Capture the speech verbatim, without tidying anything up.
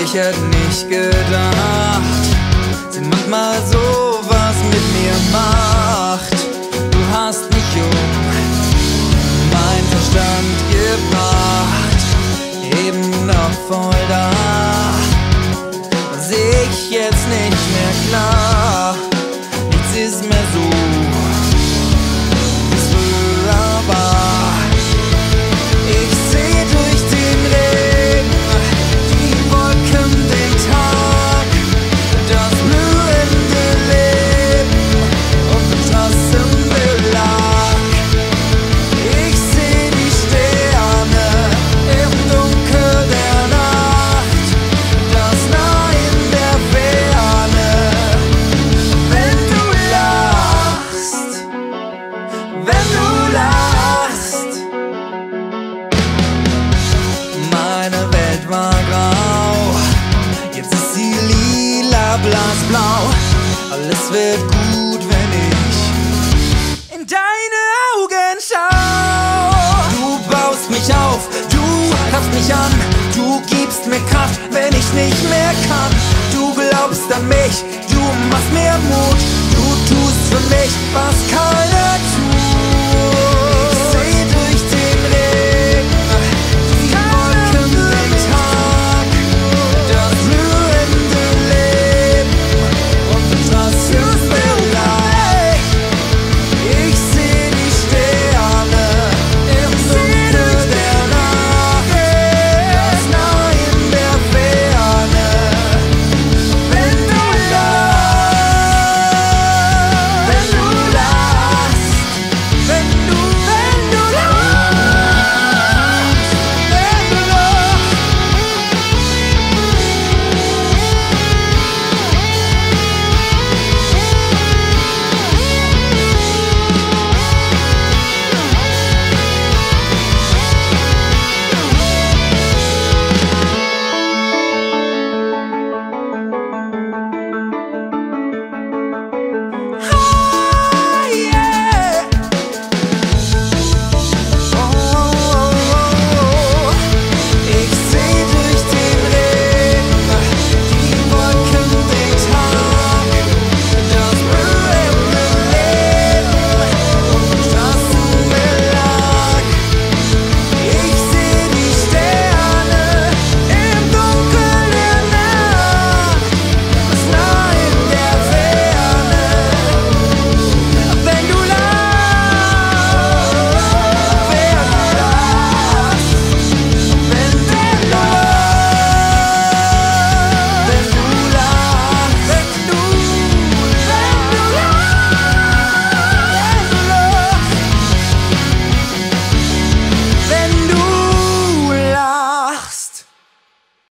Ich hätte nicht gedacht, dass manchmal sowas mit mir macht. Du hast mich um mein Verstand gebracht, eben noch voll da, seh ich jetzt nicht mehr klar. Nichts ist mehr so, wie es früher war. Ich seh durch den Regen, die Wolken, den Tag, das blühende Leben auf dem Straßenbelag. Ich seh die Sterne im Dunkel der Nacht, das nah in der Ferne. Wenn du lachst, wenn du lachst. Meine Welt war grau, jetzt ist sie lila, blassblau. Alles wird gut, wenn ich in deine Augen schau. Du baust mich auf, du fasst mich an, du gibst mir Kraft, wenn ich nicht mehr kann. Du glaubst an mich, du machst mir Mut, du tust für mich, was kein